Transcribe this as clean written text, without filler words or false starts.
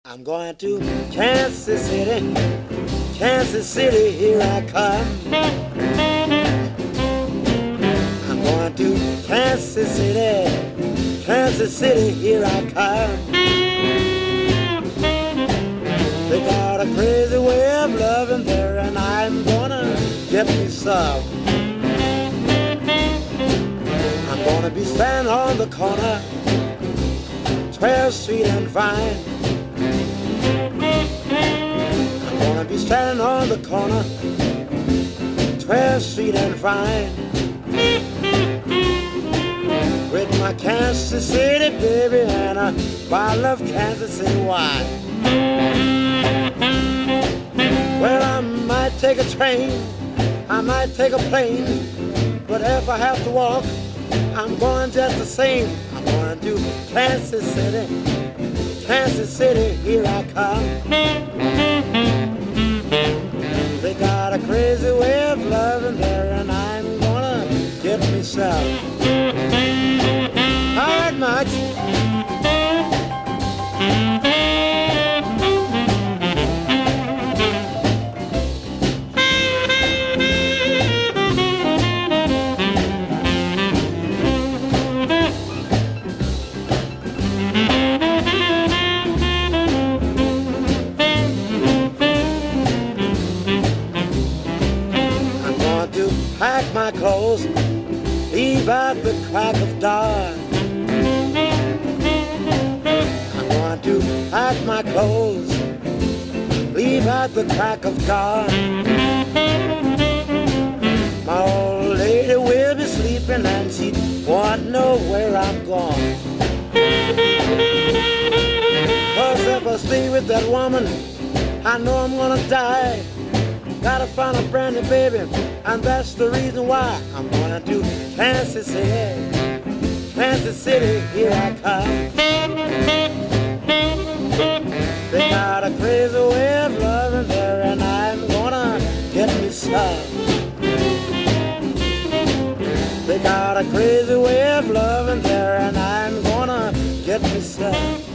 I'm going to Kansas City, Kansas City, here I come. I'm going to Kansas City, Kansas City, here I come. They got a crazy way of loving there, and I'm gonna get me some. I'm gonna be standing on the corner, 12th Street and Vine. I'm gonna be standing on the corner, 12th Street and Vine, with my Kansas City baby and a bottle of Kansas City wine. Well, I might take a train, I might take a plane, but if I have to walk, I'm going just the same. I'm going to Kansas City, Kansas City, here I come. They got a crazy way of loving there, and I'm gonna get me some. All right, much. Pack my clothes, leave out the crack of dawn. I'm going to pack my clothes, leave out the crack of dawn. My old lady will be sleeping and she won't know where I'm gone. 'Cause if I stay with that woman, I know I'm gonna die. Gotta find a brand new baby, and that's the reason why I'm going to Kansas City, Kansas City, here I come. They got a crazy way of loving there, and I'm gonna get me some. They got a crazy way of loving there, and I'm gonna get me some.